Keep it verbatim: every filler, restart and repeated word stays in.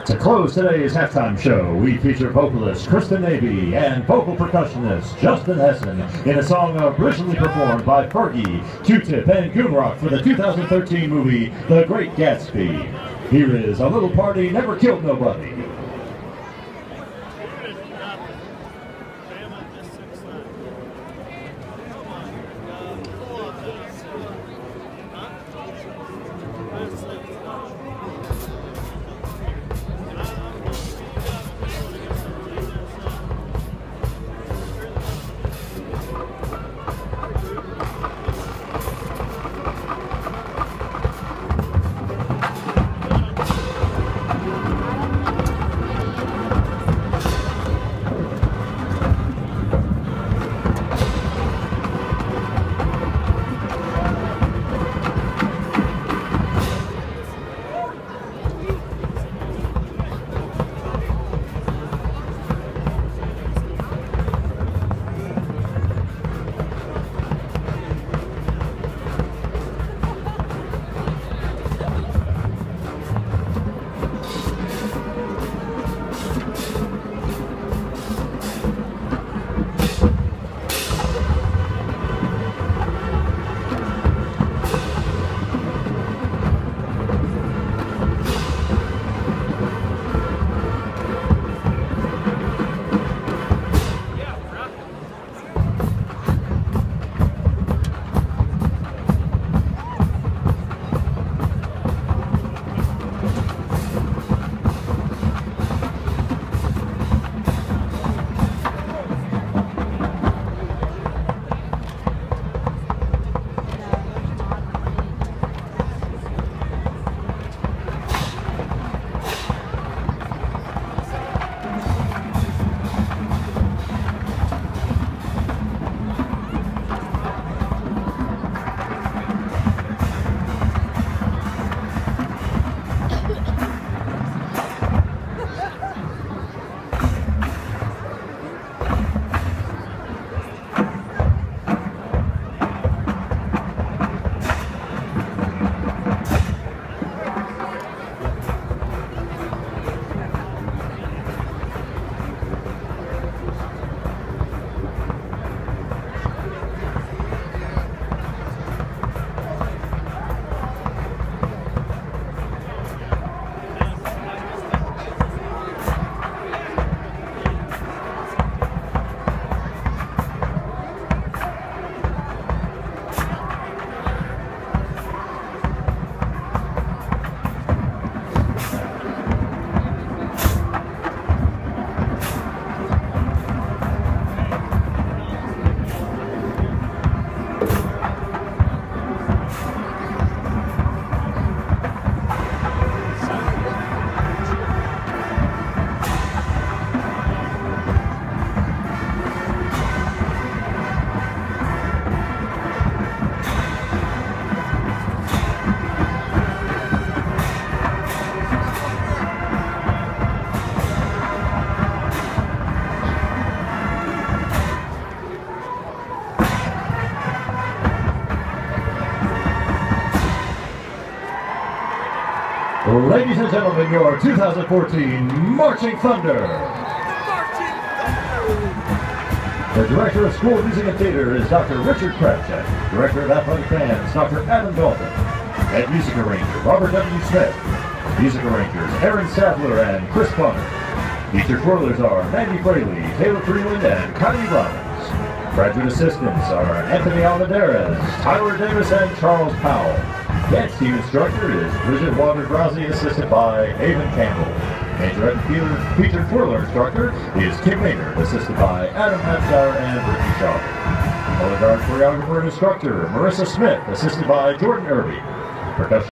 To close today's halftime show, we feature vocalist Kristen Navy and vocal percussionist Justin Hessen in a song originally performed by Fergie, Q-Tip, and Goonrock for the two thousand thirteen movie The Great Gatsby. Here is A Little Party Never Killed Nobody. Ladies and gentlemen, your two thousand fourteen Marching Thunder. Marching Thunder. The Director of School Music and Theater is Doctor Richard Kravchuk. Director of Athletic Bands, Doctor Adam Dalton. Head Music Arranger, Robert W. Smith. Music Arrangers, Aaron Sadler and Chris Bunner. Featured twirlers are Mandy Fraley, Taylor Freeland, and Connie Robbins. Graduate Assistants are Anthony Almendarez, Tyler Davis, and Charles Powell. Dance team instructor is Bridget Waters-Rossi, assisted by Haven Campbell. Major and featured twirler instructor is Kim Maynard, assisted by Adam Hampshire and Brittany Shaw. Color guard choreographer and instructor Marissa Smith, assisted by Jordan Irby. Percussion